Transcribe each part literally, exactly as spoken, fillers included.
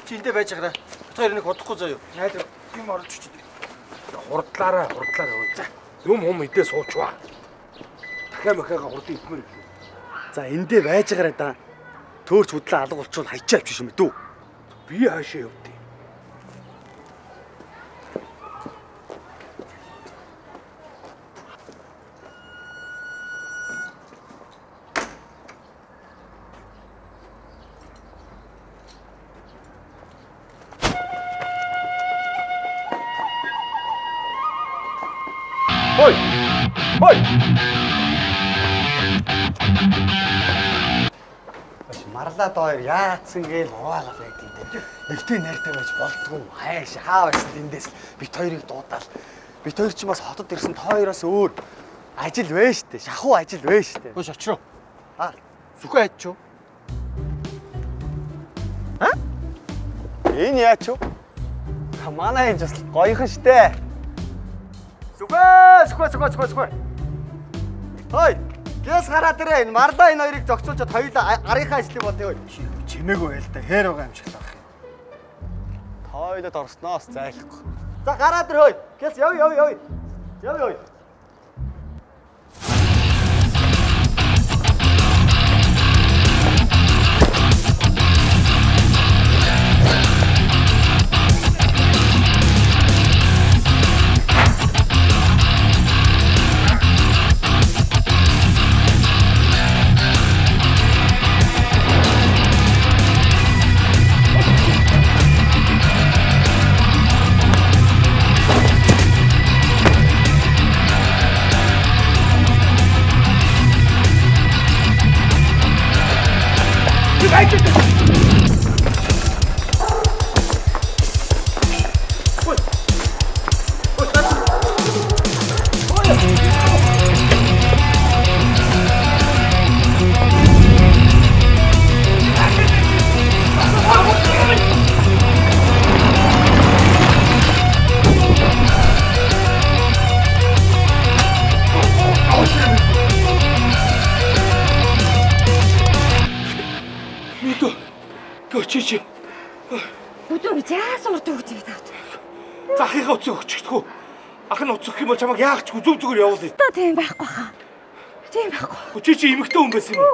Чи эндээ байж байгаа. Тэр нэг бодохгүй заяа. Найдаа юм орж чиж. Хурдлаараа, хурдлаараа өө. За. Юм юм идээ суучваа. Дахиад махаага хурдан идмээр. За эндээ байж байгаараа да. Төөрч худлаа алга болчихвол хайчаа авчих юм дүү. Би хаашаа явдیں۔ Ой! Ой! Марлаа доор яатсан гээл хуваалга байд юм дээ. Нэгтэй найртай байж болдгоо. Хайш хаа байсан эндээс бит хоёрыг дуудаал. Бит хоёр ч бас хотод ирсэн тооёроос өөр ажил вэ штэ. Шахуу ажил вэ штэ. Хөөш очроо. Аа, Сүхэ айчуу. Аа? Энэ яач юу? Манай энэ бас гоёхан штэ. Сүхэ, сүхэ, сүхэ, сүхэ, сүхэ. Хой, гэс гараад ирээ. Энэ марлаа энэ хоёрыг зогцуулчаад хоёулаа гарынхаа ажлыг бодъё. Чимээгүй байл та. Хээр байгаа юм шиг таах юм. Тойлоод орсноос зайлахгүй. За гараад ир хой. Гэс яв яв яв. Яв яв. Чичи. Бүдүүн гэж яасан урд өгч байгаа таа. За ахыгаа уцаа өгчихдгүү. Ах нь уцах юм бол чамайг яахчгүй зүг зүгээр явуулъя. Та тийм байхгүй хаа. Тийм байхгүй. Чичи эмэгтэй хүн байсан юм уу?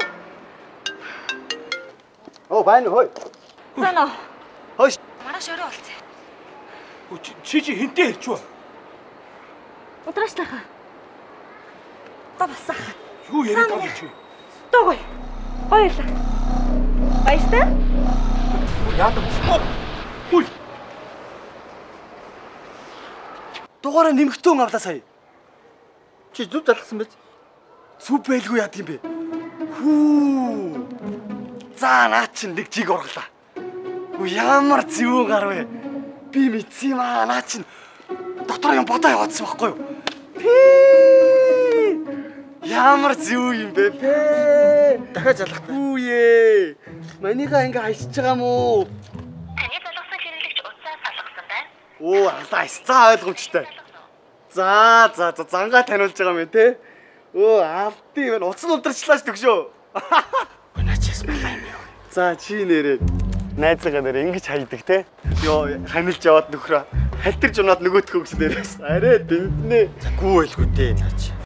Оо байна хой. Байна. Хойш. Маргааш өрөө болцсон. Чичи хинтээ ирчвэ. Удраачлаа. Та басах. Юу яриад байгаа чи? Стогой. Гоёлаа. Баяртай. Яадаг. Үй. Дугаараа нэмэгтэй хүн авлаа сая. Чи зүв залгасан биз? Зүв байлгүй яадаг юм бэ? Хүү. За наа чин нэг жиг орлоо. Үу ямар зүв гар вэ? Би мэдсэн юм аа наа чин дотор юм бодоо яваадсан байхгүй юу? Пи! Ямар зүв юм бэ? Дахиад залгах. Хүүе. Манийхаа ингээ хайшиж байгаа юм уу? Таны залгасан хэрэглэгч уцаа салгасан байна. Оо, алаас цаа ойлгомжтой. За, за, за зангаа таниулж байгаа юм те. Оо, алдсан юм. Уцан унтарчлаа ш төгшөө. Унаачаас малаа юм яа. За, чи нэрээ найзгаа нэр ингэж хайдаг те. Йоо, ханилж яваад нөхрөө. Халтарж унаад нөгөөтгөө гэсэн нэрээс. Арай дэнднэ. За гүү байлгүй дээ наач.